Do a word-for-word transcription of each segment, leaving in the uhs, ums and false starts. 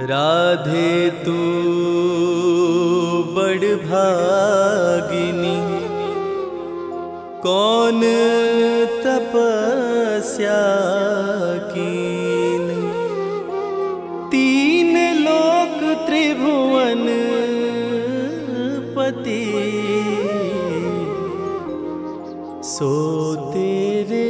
राधे तू बड़ भागिनी, कौन तपस्या कीन। तीन लोक त्रिभुवन पति, सो तेरे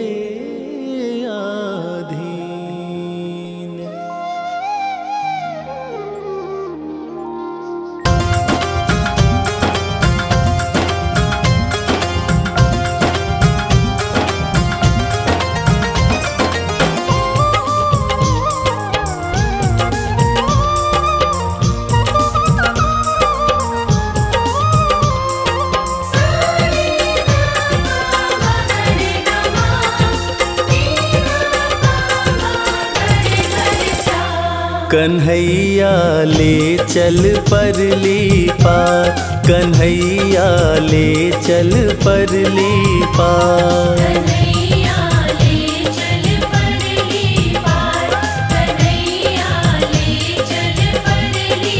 कन्हैया ले चल परली पार, कन्हैया ले चल परली पार। कन्हैया ले चल परली पार, कन्हैया ले चल परली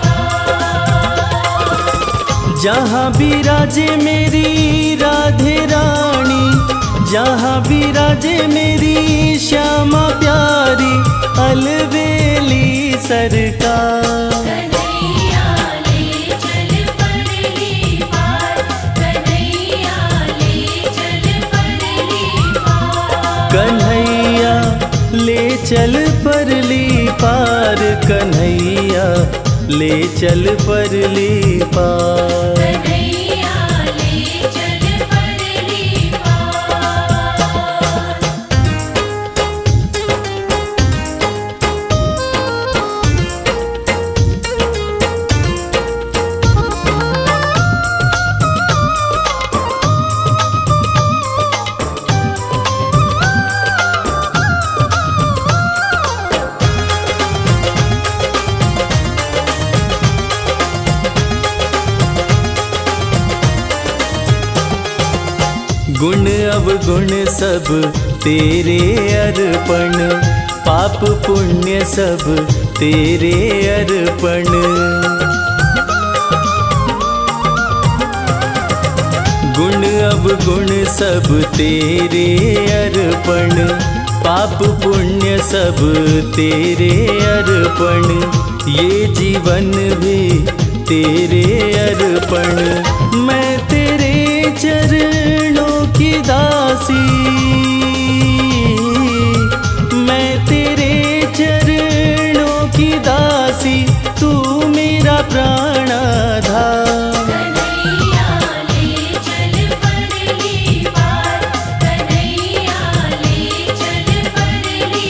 पार। जहाँ विराजे मेरी राधे रानी, जहाँ विराजे मेरी श्यामा प्यारी, अलबेली सरकार। कन्हैया ले चल परली पार, कन्हैया ले चल परली पार। कन्हैया ले चल परली पार, कन्हैया ले चल परली पार। कन्हैया ले चल परली पार। गुण अवगुण सब तेरे अर्पण, पाप पुण्य सब तेरे अर्पण। गुण अवगुण सब तेरे अर्पण, पाप पुण्य सब तेरे अर्पण। ये जीवन भी तेरे अर्पण, मैं तेरे चरणों की दासी, मैं तेरे चरणों की दासी, तू मेरा प्राणाधार। कन्हैया ले चल परली पार, कन्हैया ले चल परली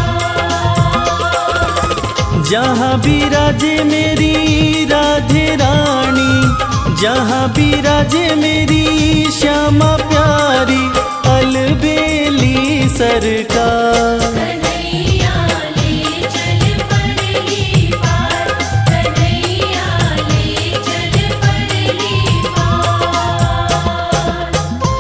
पार। जहाँ विराजे मेरी राधे रानी, जहाँ विराजे मेरी श्यामा प्यारी, अलबेली सरकार। कन्हैया ले चल परली पार, कन्हैया ले चल परली पार।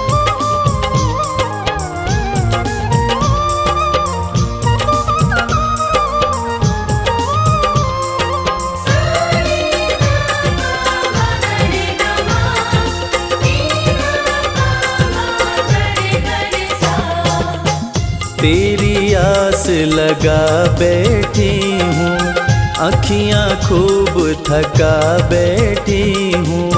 तेरी आस लगा बैठी हूँ, अखियाँ खूब थका बैठी हूँ।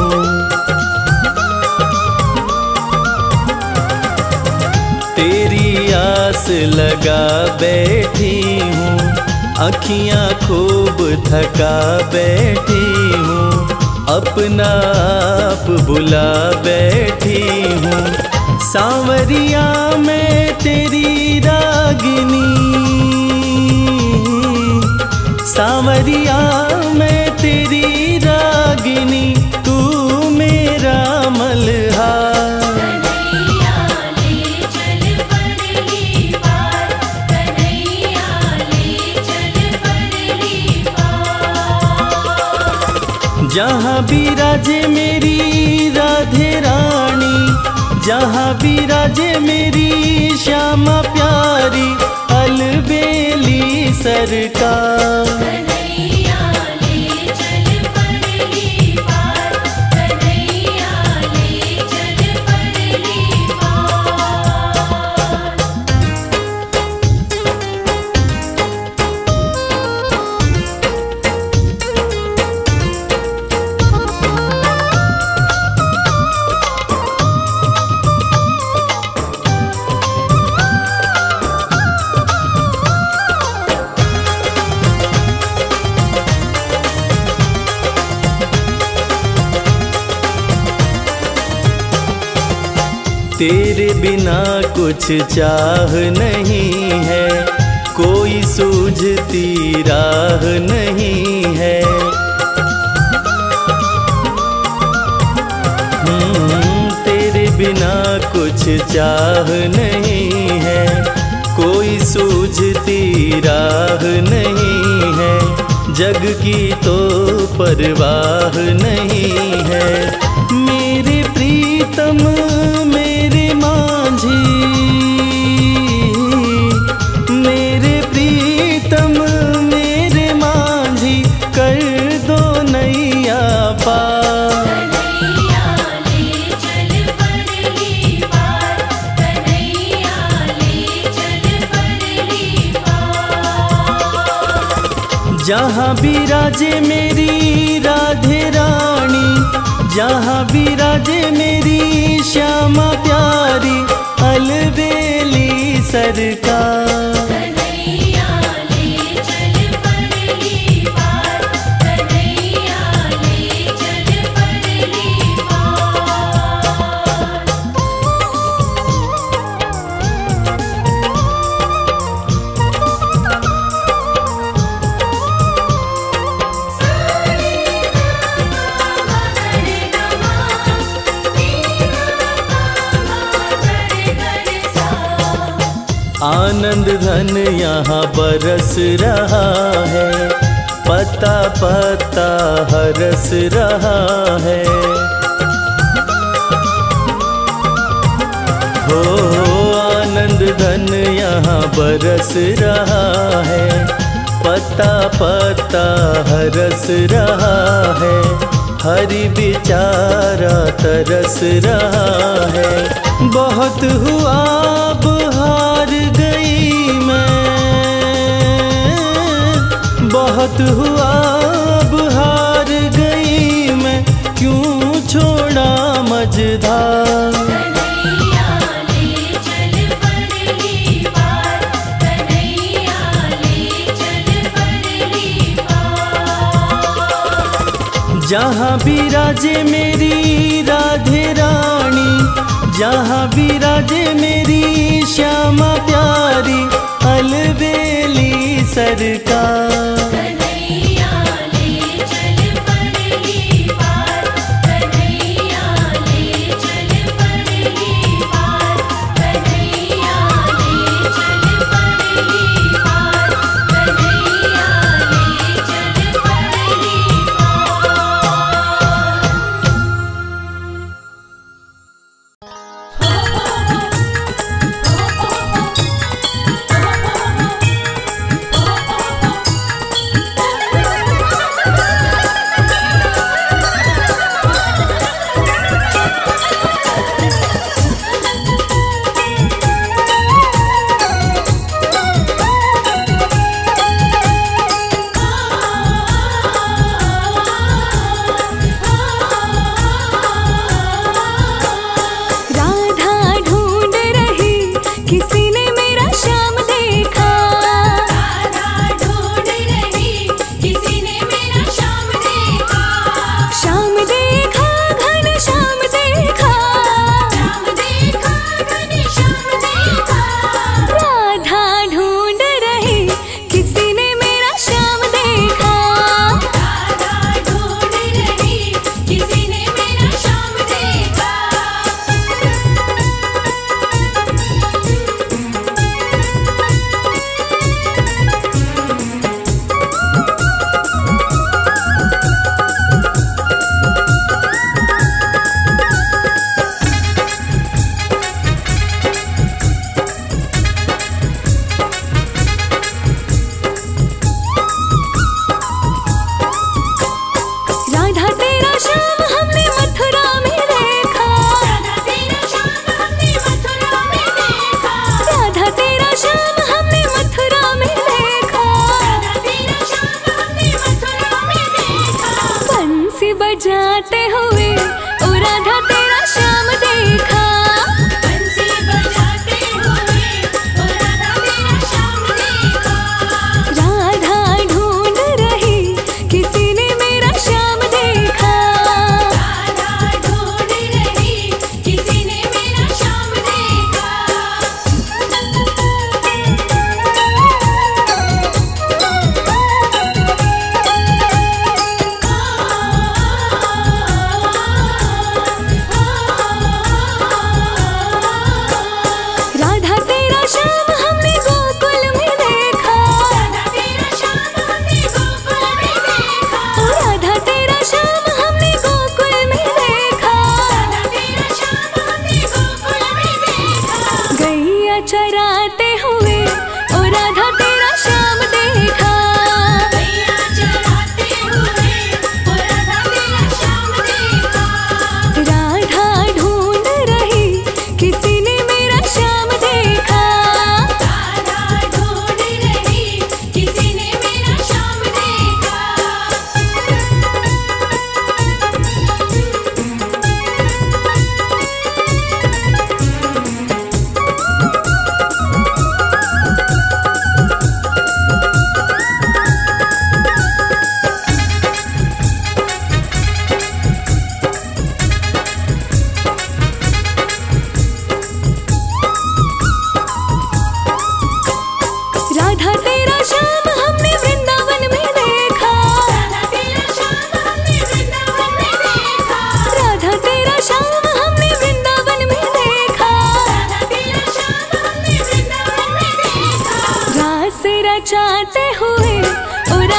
तेरी आस लगा बैठी हूँ, अखियाँ खूब थका बैठी हूँ। अपना आप बुला बैठी हूँ, सांवरिया मैं तेरी रागिनी, सांवरिया मैं तेरी रागिनी, तू मेरा मल्हार। कन्हैया ले चल परली पार, कन्हैया ले चल परली पार। जहाँ विराजे मेरी राधे रानी, जहाँ विराजे मेरी श्यामा प्यारी, अलबेली सरकार। कन्हैया तेरे बिना कुछ चाह नहीं है, कोई सूझती राह नहीं है। हम्म, तेरे बिना कुछ चाह नहीं है, कोई सूझती राह नहीं है। जग की तो परवाह नहीं है। मेरे प्रीतम मेरे मांझी, मेरे प्रीतम मेरे मांझी, कर दो नैया पार। कन्हैया ले चल परली पार, कन्हैया ले चल परली पार। जहाँ विराजे मेरी राधे रानी, जहाँ विराजे मेरी श्यामा प्यारी, अलबेली सरकार। कन्हैया ले चल परली पार, कन्हैया ले चल परली पार। आनंद धन यहाँ बरस रहा है, पता पता हरस रहा है। हो आनंद धन यहाँ बरस रहा है, पता पता हरस रहा है। हरि बेचारा तरस रहा है। बहुत हुआ अब हार गई मैं, बहुत हुआ अब हार गई मैं, क्यों छोड़ा मझधार। कन्हैया ले चल परली पार, कन्हैया ले चल परली पार। जहाँ विराजे मेरी राधे रानी, जहाँ विराजे मेरी श्यामा प्यारी, अलबेली सरकार। कन्हैया ले चल परली पार, कन्हैया ले चल परली पार, कन्हैया ले चल परली पार, कन्हैया ले चल परली पार।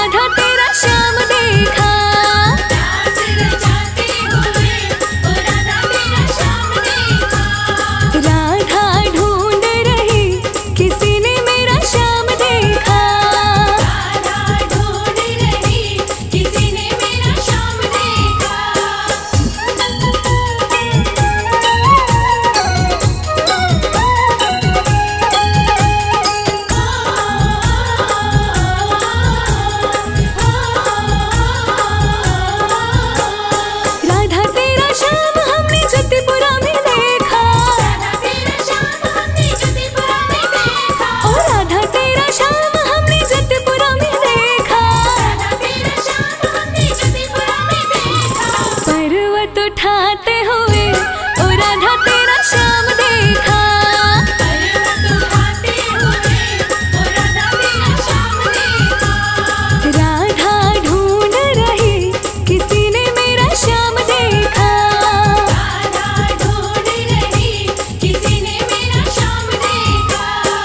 राधा तेरा श्याम देखा। रास रचाते हुए ओ राधा तेरा श्याम देखा। राधा ढूंढ रही किसी ने मेरा श्याम देखा। राधा ढूंढ रही किसी ने मेरा श्याम देखा। राधा तेरा श्याम हमने जतिपुरा में देखा। राधा तेरा श्याम हमने जतिपुरा में देखा। ओ राधा तेरा श्याम हमने जतिपुरा में देखा। राधा तेरा श्याम हमने जतिपुरा में देखा। पर्वत उठाते हुए ओ राधा तेरा श्याम देखा। पर्वत उठाते हुए ओ राधा तेरा श्याम देखा। राधा ढूंढ रही किसी ने मेरा श्याम देखा। राधा ढूंढ रही किसी ने मेरा श्याम देखा।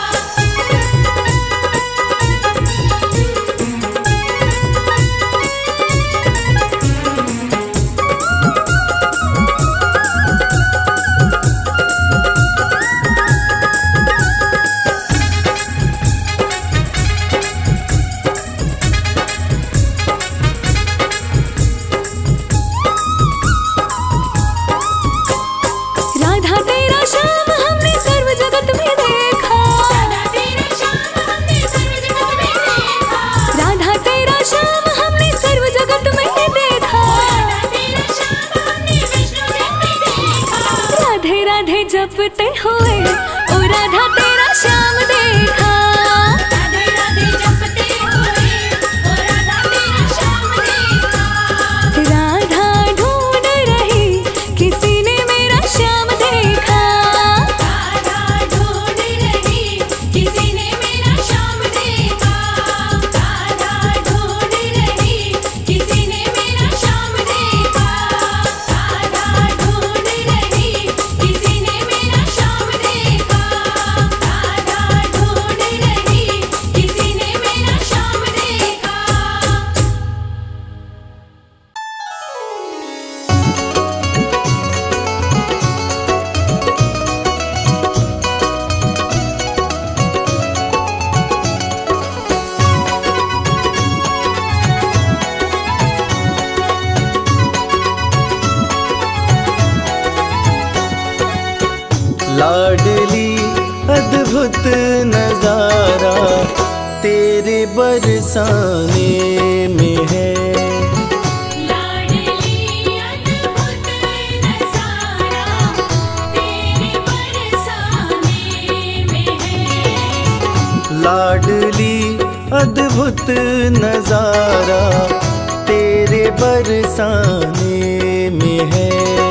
राधा तेरा श्याम हमने सर्व जगत में देखा। राधा तेरा श्याम हमने सर्व जगत में देखा। राधा तेरा श्याम हमने सर्व जगत में देखा। राधा तेरा श्याम हमने विष्णु जन में देखा। राधे राधे जपते हुए ओ राधा तेरा श्याम देखा। राधे राधे जपते हुए ओ राधा तेरा श्याम देखा। राधा ढूंढ रही किसी ने मेरा श्याम देखा। राधा ढूंढ रही किसी ने मेरा श्याम देखा। राधा ढूंढ रही किसी ने मेरा श्याम देखा। राधा ढूंढ रही किसी ने मेरा श्याम देखा। राधा ढूंढ रही किसी ने मेरा श्याम देखा। लाडली अद्भुत नजारा तेरे बरसाने में है। लाडली अद्भुत नजारा तेरे बरसाने में है। लाडली अद्भुत नजारा तेरे बरसाने में है।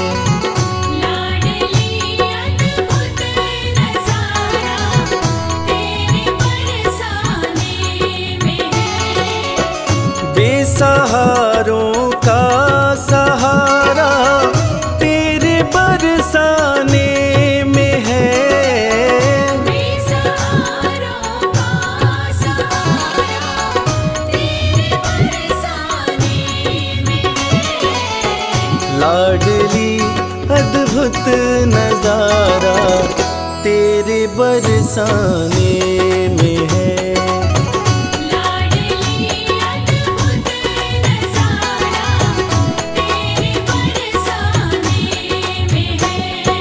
लाडली अद्भुत नजारा तेरे बरसाने में है। बेसहारों का सहारा तेरे बरसाने में है। बेसहारों का सहारा तेरे बरसाने में है। लाडली अद्भुत नजारा तेरे बरसाने में है। लाडली अद्भुत नजारा तेरे बरसाने में है।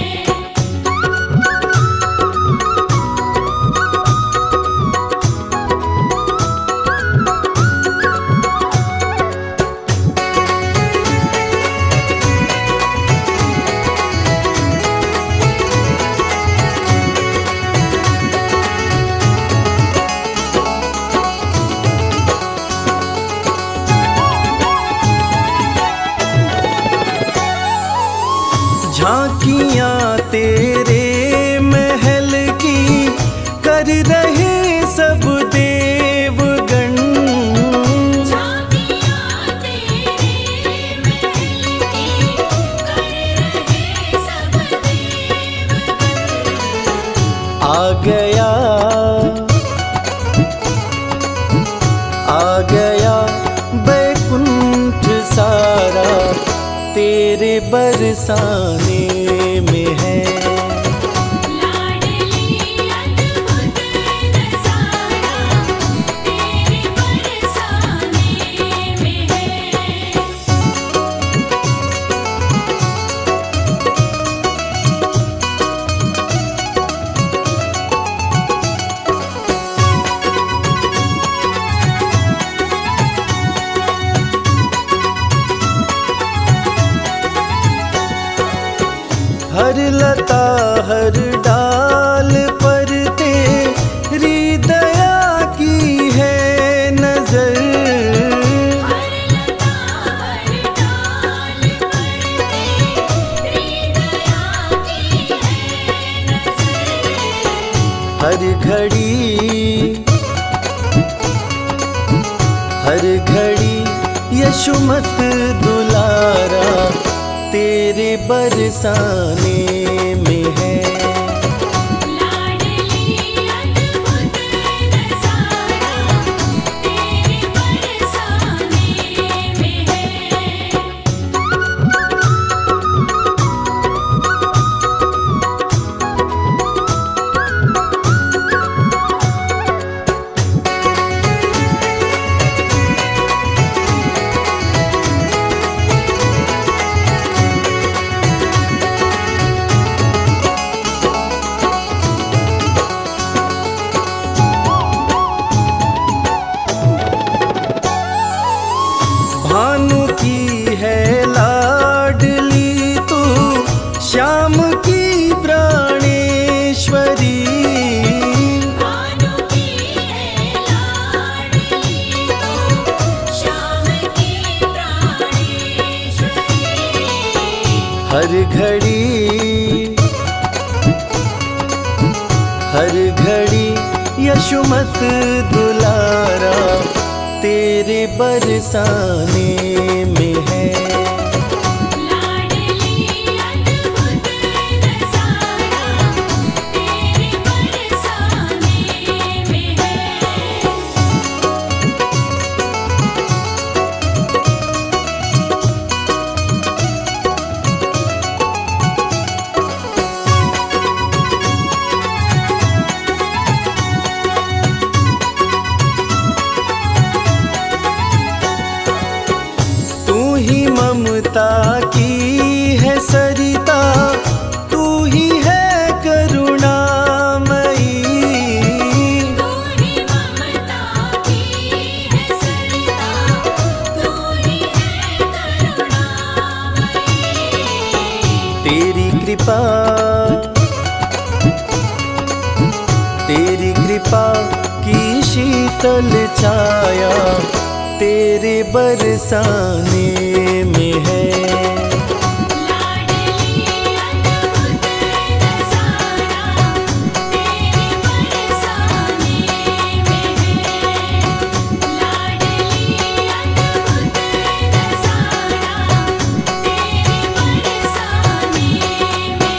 झांकियां तेरे महल की कर रहे सब देवगण। झांकियां तेरे महल की कर रहे सब देवगण। आ गया आ गया बरसाने में है। लाडली अद्भुत नज़ारा तेरे बरसाने में है। हर लता हर डाल पर तेरी दया की है नजर। हर लता हर डाल पर तेरी दया की है नज़र। हर घड़ी हर घड़ी यशुमत दुलारा तेरे बरसाने में है। लाडली अद्भुत नज़ारा तेरे बरसाने में है। भानु की है लाडली तू श्याम की प्राणेश्वरी। भानु की है लाडली तू श्याम की प्राणेश्वरी। हर घड़ी हर घड़ी यशुमत दुलारा तेरे बरसाने में है। लाडली अद्भुत नज़ारा तेरे बरसाने में है। तू ही ममता की है सरिता, तू ही है करुणामयी। तू ही ममता की है सरिता, तू ही है करुणामयी। तेरी कृपा तेरी कृपा की शीतल छाया तेरे बरसाने में है। लाडली अद्भुत नज़ारा तेरे बरसाने में है। लाडली अद्भुत नज़ारा तेरे बरसाने में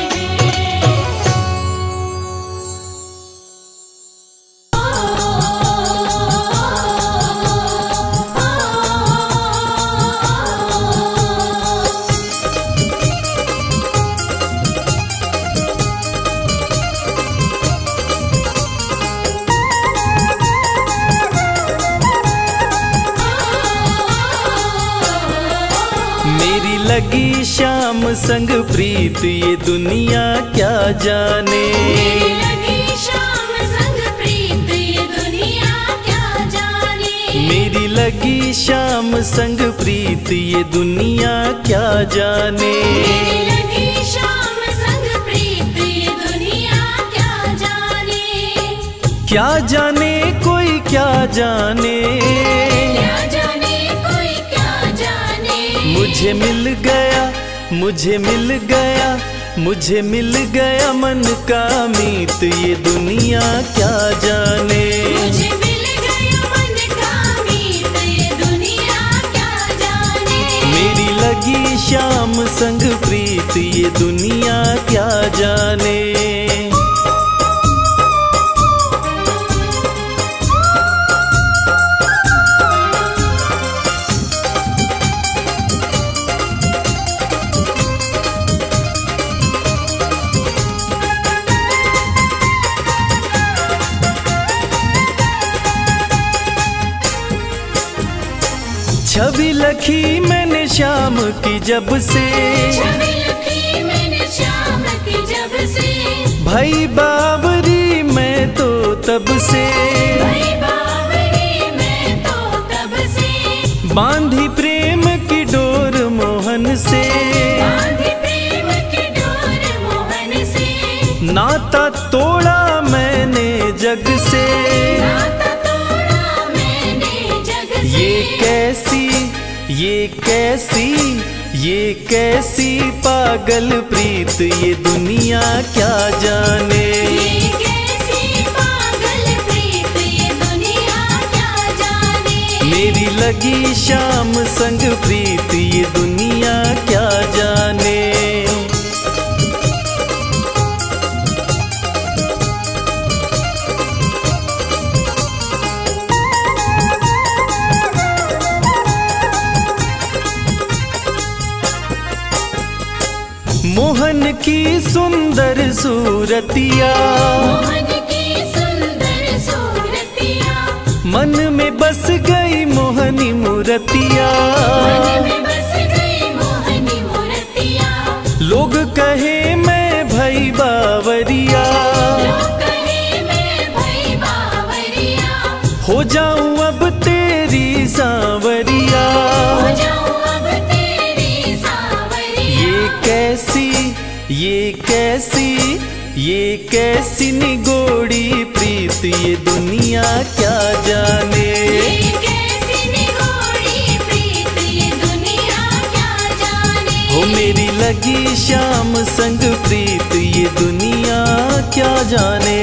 मेरी लगी शाम संग प्रीत ये दुनिया क्या जाने। मेरी लगी शाम संग प्रीत ये दुनिया क्या जाने। मेरी लगी शाम संग प्रीत ये दुनिया क्या जाने। मेरी लगी शाम संग प्रीत ये दुनिया क्या जाने। क्या जाने कोई क्या जाने। क्या जाने कोई क्या जाने। मुझे मिल गया मुझे मिल गया मुझे मिल गया मन का मीत ये दुनिया क्या जाने। मुझे मिल गया मन का मीत ये दुनिया क्या जाने। मेरी लगी शाम संग प्रीत ये दुनिया क्या जाने। छवि लखी मैंने शाम की जब से, छवि लखी मैंने शाम की जब से, भाई बावरी मैं तो तब से, भाई बावरी मैं तो तब से, बांधी प्रेम की डोर मोहन से, बांधी प्रेम की डोर मोहन से, नाता तोड़ा मैंने जग से, नाता तोड़ा मैंने जग से। ये कैसी ये कैसी ये कैसी पागल प्रीत ये दुनिया क्या जाने, ये कैसी पागल प्रीत ये दुनिया क्या जाने, मेरी लगी शाम संग प्रीत ये दुनिया क्या जाने। मोहन की सुंदर सूरतिया, मोहन की सुंदर सूरतिया, मन में बस गई मोहनी मूर्तिया, मन में बस गई मोहनी मूर्तिया, लोग कहे मैं भई बावरिया, लोग कहे मैं भई बावरिया, हो जाऊं अब तेरी सांवरिया, हो जाऊं अब तेरी सांवरिया। ये कैसी ये कैसी ये कैसी निगोड़ी प्रीत ये दुनिया क्या जाने, ये कैसी निगोड़ी प्रीत ये दुनिया क्या जाने, हो मेरी लगी शाम संग प्रीत ये दुनिया क्या जाने।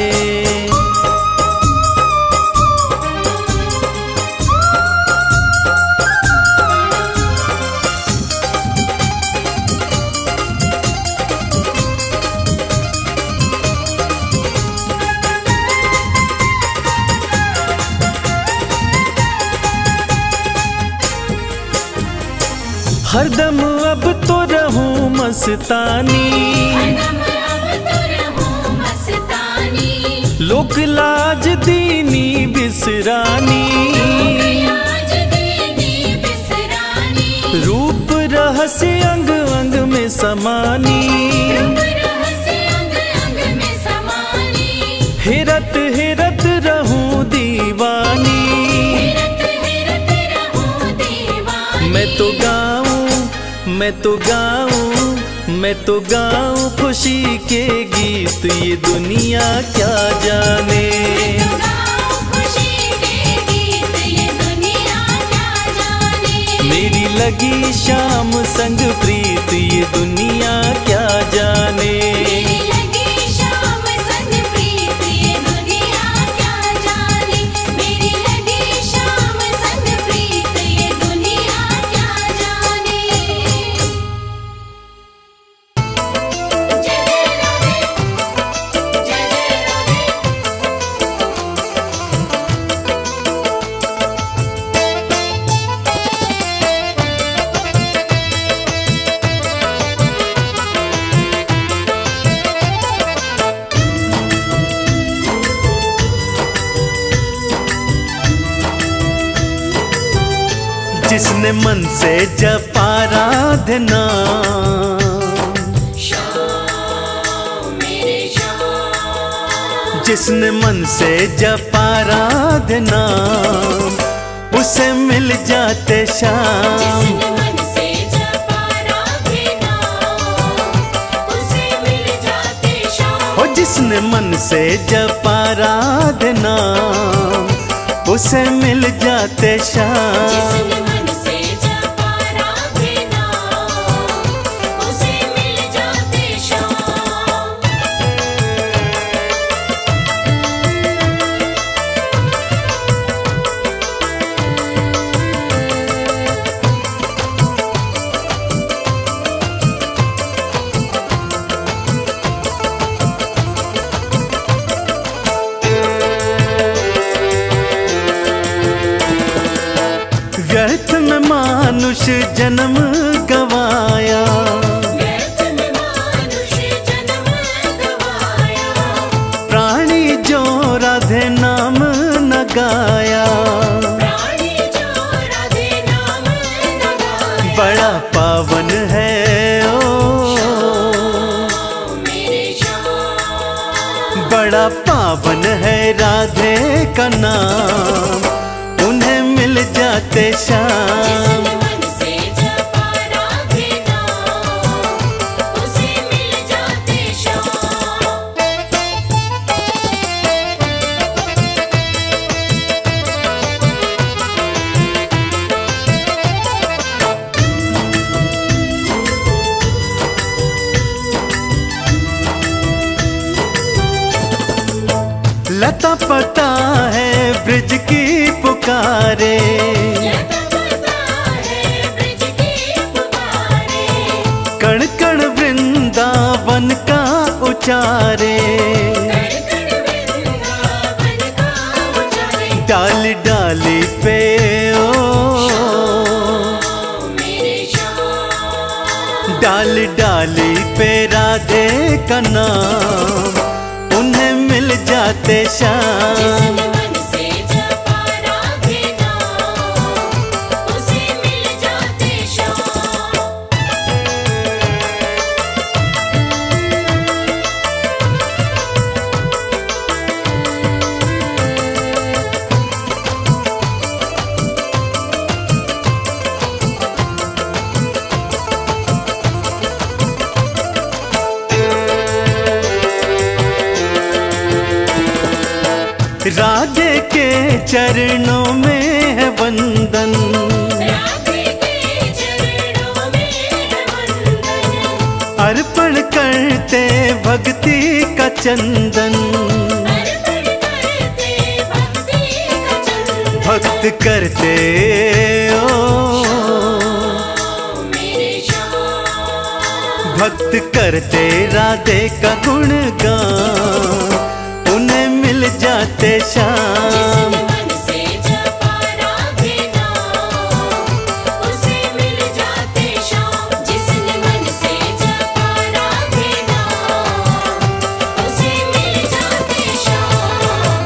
हरदम अब तो रहूं मस्तानी, हरदम अब तो रहूं मस्तानी, लोक लाज दीनी बिसरानी, लाज दीनी बिसरानी, रूप रहस्य अंग अंग में समानी, रूप रहस्य अंग अंग में समानी, हेरत हेरत रहूं दीवानी, हेरत हेरत रहूं दीवानी। मैं तो गाऊं मैं तो गाऊं मैं तो गाऊं खुशी के गीत ये दुनिया क्या जाने, मैं तो गाऊं खुशी के गीत ये दुनिया क्या जाने, मेरी लगी शाम संग प्रीत ये दुनिया क्या जाने, मेरी लगी शाम संग प्रीत ये दुनिया क्या जाने, मेरी लगी शाम संग प्रीत ये दुनिया क्या जाने। जय जय राधे, जय जय राधे। जिसने मन से जपा राधना, श्याम मेरे श्याम, जिसने मन से जपा राधना उसे मिल जाते श्याम, जिसने मन से जपा राधे नाम, उसे मिल जाते श्याम, और जिसने मन से जपा राधना उसे मिल जाते श्याम, जिसने मन से जपा राधे नाम, उसे मिल जाते श्याम। व्यर्थ में मानुष जन्म गवाया, व्यर्थ में मानुष जन्म गवाया, प्राणी जो राधे नाम न गाया, प्राणी जो राधे नाम बड़ा पावन है राधे का नाम, उन्हें मिल जाते श्याम। जिसने मन से जपा राधे नाम, उसे मिल जाते श्याम। लता पता है ब्रिज की पुकारे, लता पता है ब्रिज की पुकारे, कण कण वृंदावन का उचारे। कण कण वृंदावन का उचारे। डाली डाली पे ओ मेरे श्याम, डाली डाली पे राधे का नाम, उन्हें मिल जाते श्याम। जिसने मन से जपा राधे नाम, उसे मिल जाते श्याम। राधे के चरणों में है वंदन, राधे के चरणों में है वंदन, अर्पण करते भक्ति का चंदन। अर्पण करते भक्ति का चंदन। भक्त करते ओ मेरे श्याम, भक्त करते राधे का गुणगान, उन्हें मिल जाते श्याम। जिसने मन से जपा राधे नाम, उसे मिल जाते श्याम। जिसने मन से जपा राधे नाम, उसे मिल जाते श्याम।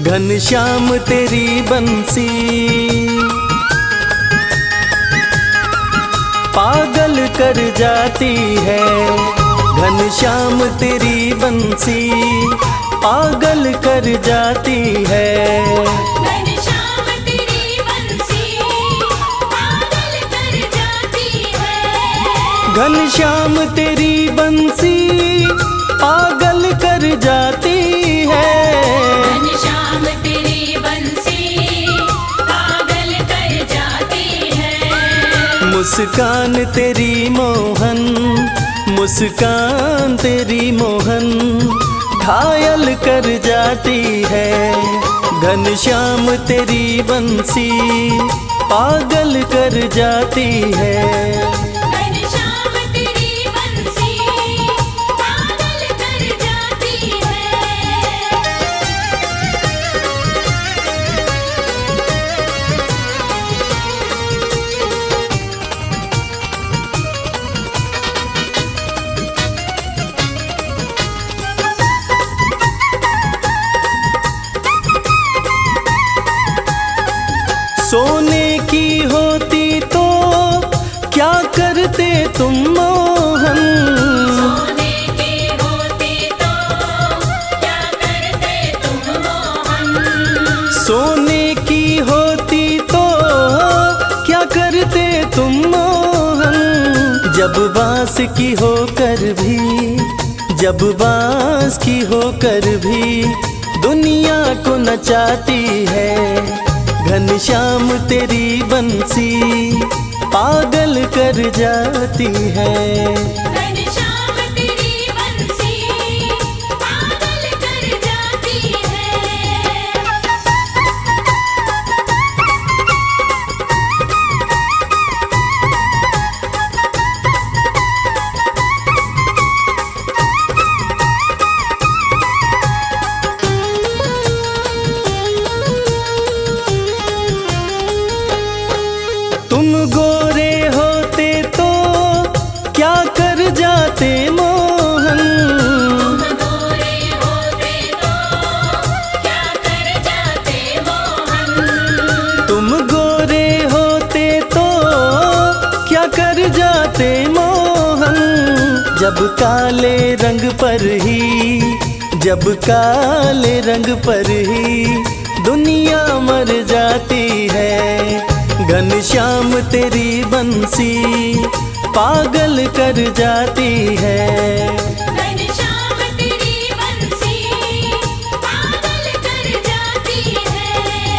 घनश्याम तेरी बंसी पागल कर जाती है। घनश्याम तेरी बंसी पागल कर जाती है। घनश्याम तेरी बंसी पागल कर जाती है। घनश्याम तेरी बंसी पागल कर जाती है। घनश्याम तेरी बंसी पागल कर जाती है। मुस्कान तेरी मोहन मुस्कान तेरी मोहन घायल कर जाती है। घनश्याम तेरी बंसी पागल कर जाती है। घनश्याम तेरी बंसी पागल कर जाती है। सोने की होती तो क्या करते तुम मोहन। सोने की होती तो क्या करते तुम मोहन। सोने की होती तो क्या करते तुम मोहन। जब बांस की होकर भी जब बांस की होकर भी दुनिया को नचाती है। घनश्याम तेरी बंसी पागल कर जाती है। घनश्याम तेरी बंसी पागल कर जाती है। तुम गोरे होते तो क्या कर जाते मोहन। तुम गोरे होते तो क्या कर जाते मोहन। तुम गोरे होते तो क्या कर जाते मोहन। जब काले रंग पर ही जब काले रंग पर ही दुनिया मर जाती है। घनश्याम तेरी बंसी पागल कर जाती है। घनश्याम तेरी बंसी पागल कर जाती है।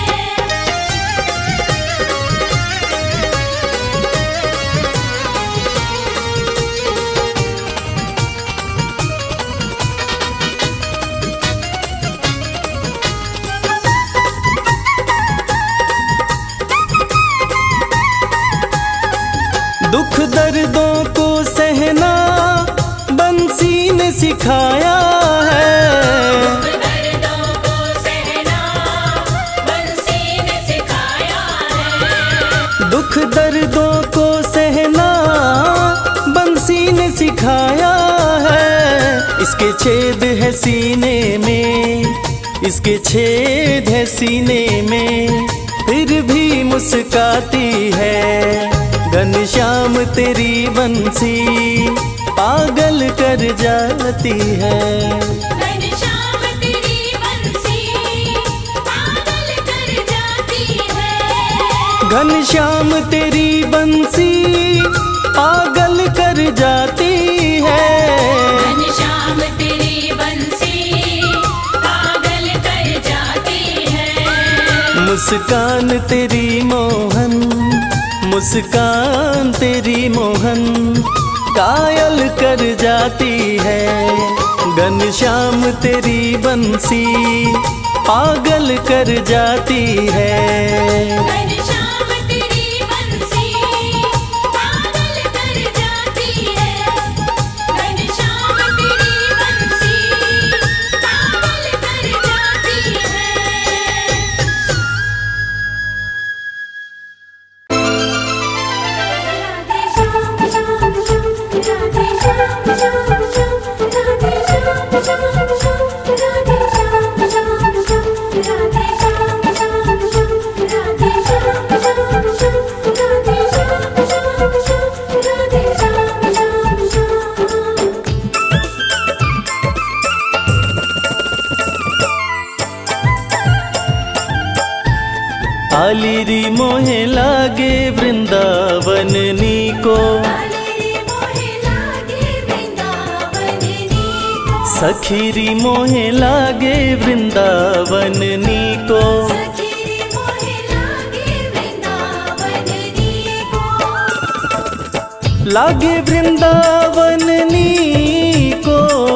दुख दर्दों को सहना बंसी ने सिखाया है। दर्दों को सहना बंसी ने सिखाया है। दुख दर्दों को सहना बंसी ने सिखाया है। इसके छेद है सीने में इसके छेद है सीने में फिर भी मुस्काती है। घनश्याम तेरी बंसी पागल कर जाती है। घनश्याम तेरी बंसी पागल कर जाती है। घनश्याम तेरी बंसी पागल कर जाती है। घनश्याम तेरी बंसी पागल कर जाती है। मुस्कान तेरी मोहन मुस्कान तेरी मोहन कायल कर जाती है। घनश्याम तेरी बंसी पागल कर जाती है। घनश्याम तेरी बंसी पागल कर जाती है। घनश्याम तेरी बंसी पागल कर जाती है। राधे आलिरी मोहे लागे वृंदावन नीको, सखीरी मोहे लागे वृंदावन नीको। लागे वृंदावन नीको,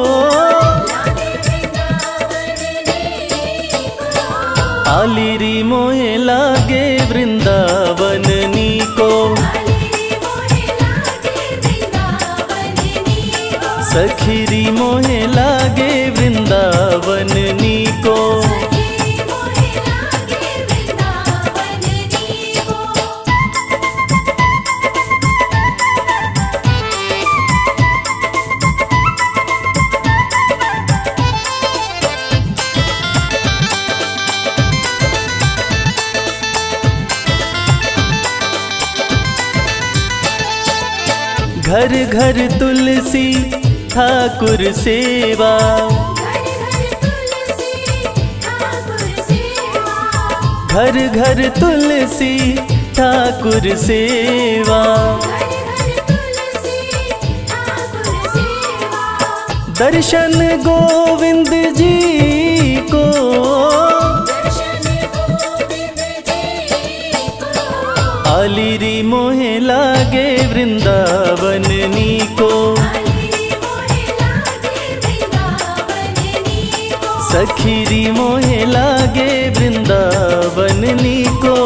आलिरी मोहे लागे वृंदावन नीको, सखीरी मोहे लागे वृंदावन नीको। घर घर तुलसी ठाकुर सेवा, घर घर तुलसी ठाकुर सेवा। दर्शन गोविंद जी को, आलिरी मोहे लागे वृंदावन नीको, सखीरी मोहे लागे वृंदावन नीको।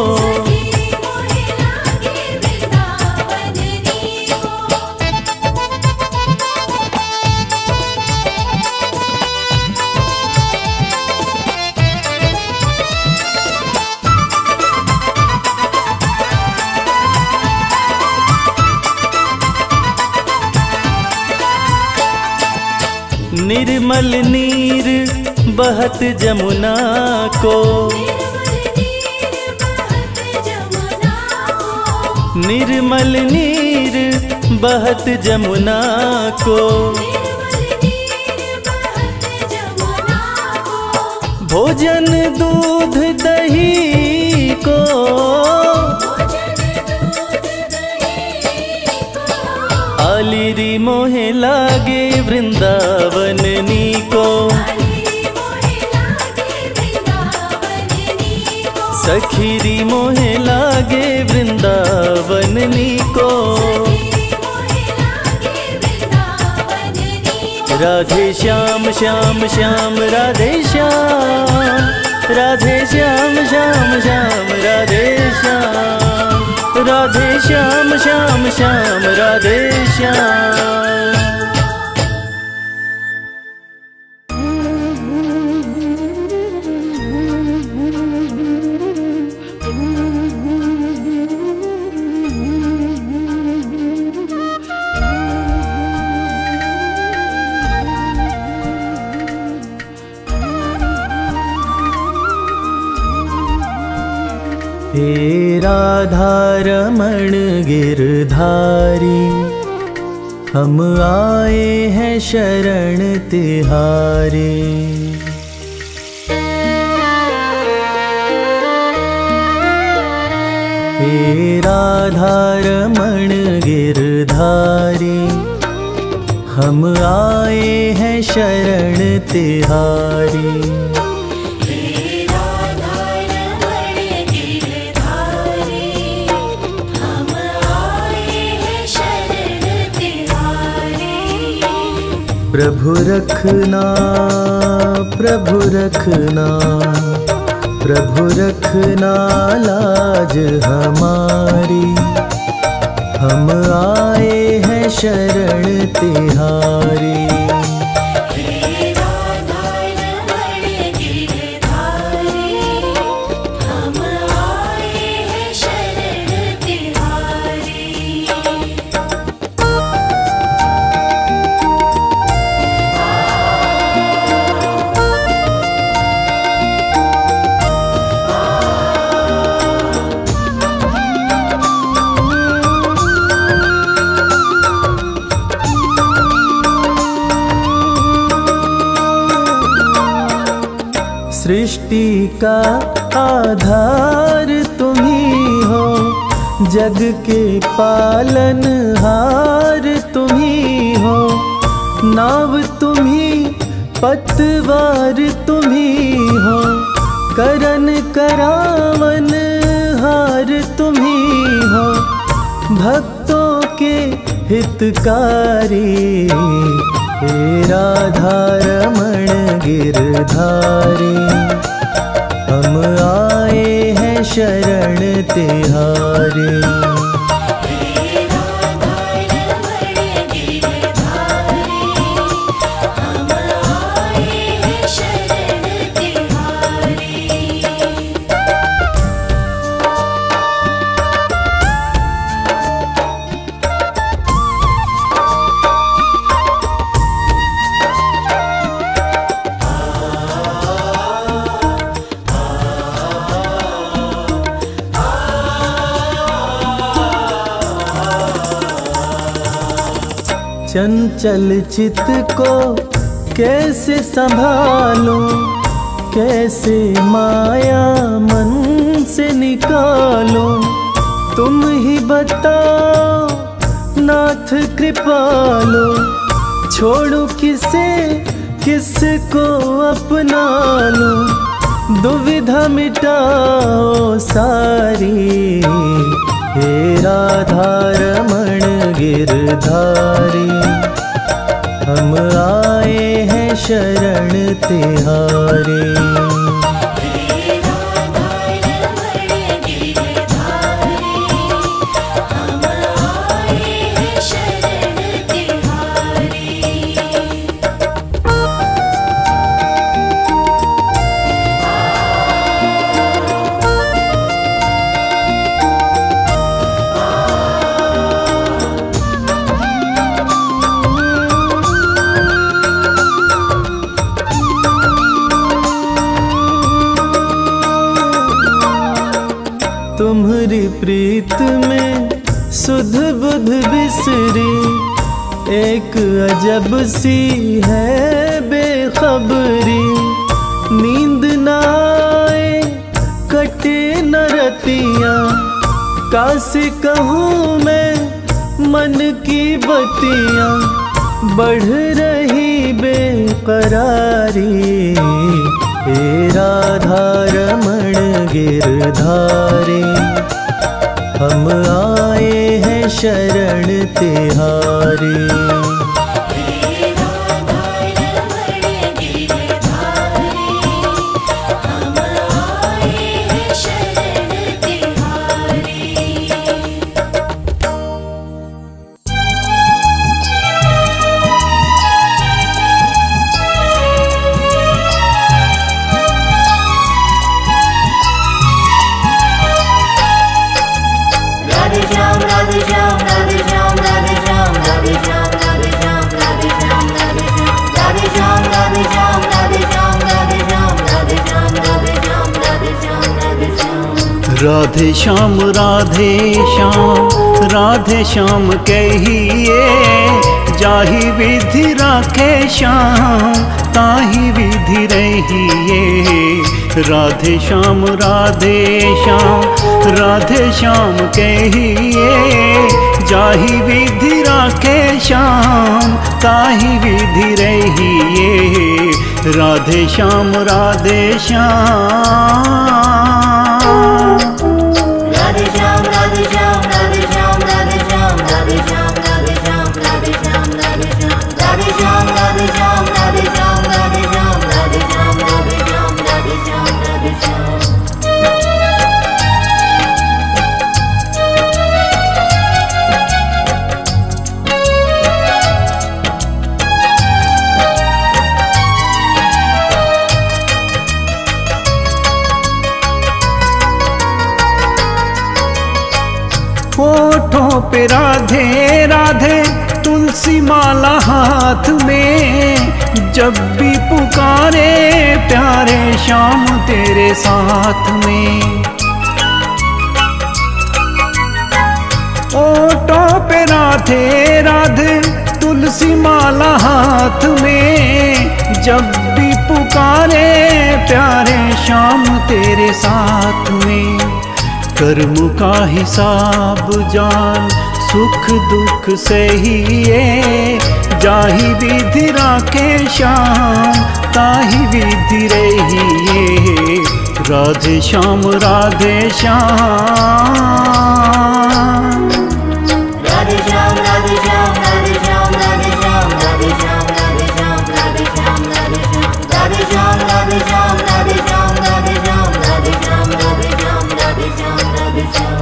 निर्मल नीर बहत जमुना को, निर्मल नीर बहत जमुना को। भोजन दूध दही को, आलिरी मोहे लागे वृंदावन नीको, सखीरी मोहे लागे वृंदावन नीको। राधे श्याम श्याम श्याम राधे श्याम, राधे श्याम श्याम श्याम राधे श्याम, राधे श्याम श्याम श्याम राधे श्याम। हे राधा रमण गिरधारी, हम आए हैं शरण तिहारे। हे राधा रमण गिरधारी, हम आए हैं शरण तिहारी। प्रभु रखना प्रभु रखना, प्रभु रखना लाज हमारी। हम आए हैं शरण तिहारी। सृष्टि का आधार तुम ही हो, जग के पालनहार तुम ही हो। नाव तुम ही, पतवार तुम ही हो, करन करावन हार तुम ही हो। भक्तों के हितकारी हे राधा रमण गिरधारी, हम आए हैं शरण तिहारे। चंचल चित को कैसे संभालूं, कैसे माया मन से निकालूं। तुम ही बताओ नाथ कृपालो, छोड़ू किसे किसको अपना लूं। दुविधा मिटाओ सारी हे राधा रमण गिरधारी, हम आए हैं शरण तिहारे। तुम्हारी प्रीत में सुध बुध बिसरी, एक अजब सी है बेखबरी। नींद न आए कटे न रतियाँ, कासे कहूँ मैं मन की बतियाँ। बढ़ रही बेकरारी हे राधा रमण गिरधारी, हम आए हैं शरण तिहारी। राधे श्याम राधे श्याम राधे श्याम कहिए, जाहि विधि राखे श्याम ताहि विधि रहिए। राधे श्याम राधे श्याम राधे श्याम कहिए, जाहि विधि राखे श्याम ताहि विधि रहिए। राधे श्याम राधे श्याम राधे श्याम राधे श्याम राधे श्याम राधे श्याम राधे श्याम राधे श्याम राधे श्याम राधे श्याम राधे श्याम राधे श्याम राधे श्याम राधे श्याम राधे श्याम राधे श्याम राधे श्याम राधे श्याम। होठों पे राधे राधे तुलसी माला हाथ में, जब भी पुकारे प्यारे श्याम तेरे साथ में। होठों पे राधे राधे तुलसी माला हाथ में, जब भी पुकारे प्यारे श्याम तेरे साथ में। कर्म का हिसाब जान सुख दुख सहिए, जाहि विधि राखे श्याम ताहि विधि रहिए। राधे श्याम राधे श्याम, राधे श्याम राधे श्याम राधे श्याम राधे श्याम राधे श्याम राधे श्याम राधे श्याम राधे श्याम राधे श्याम राधे श्याम राधे श्याम राधे श्याम राधे श्याम राधे श्याम राधे श्याम राधे श्याम।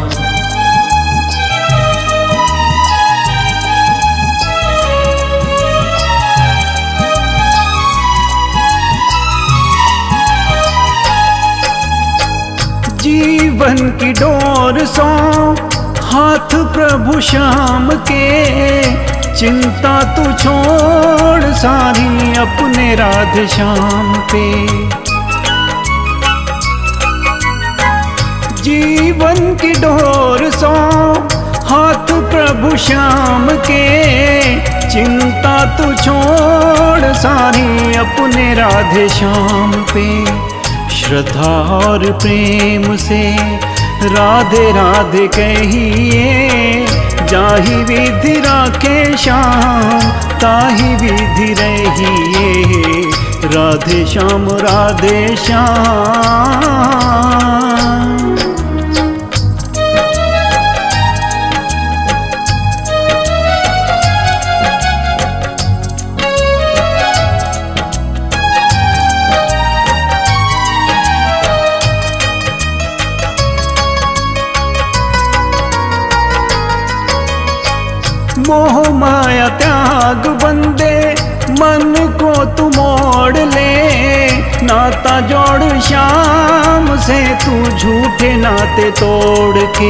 जीवन की डोर सो हाथ प्रभु श्याम के, चिंता तू छोड़ सारी अपने राधे श्याम पे। जीवन की डोर सो हाथ प्रभु श्याम के, चिंता तू छोड़ सारी अपने राधे श्याम पे। श्रद्धा और प्रेम से राधे राधे कहिए, जाहि विधि राखे श्याम ताहि विधि रहिए। राधे श्याम राधे श्याम, मोह माया त्याग बंदे मन को तू मोड़ ले। नाता जोड़ श्याम से तू झूठे नाते तोड़ के।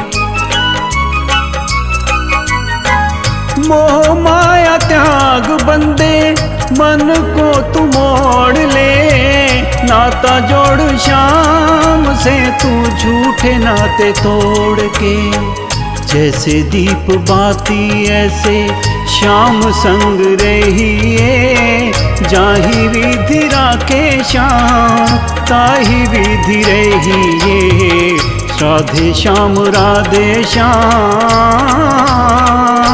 मोह माया त्याग बंदे मन को तू मोड़ ले। नाता जोड़ श्याम से तू झूठे नाते तोड़ के। जैसे दीप बाती ऐसे श्याम संग रहिए, जाहि विधि राखे श्याम ताहि विधि रहिए। राधे श्याम राधे श्याम।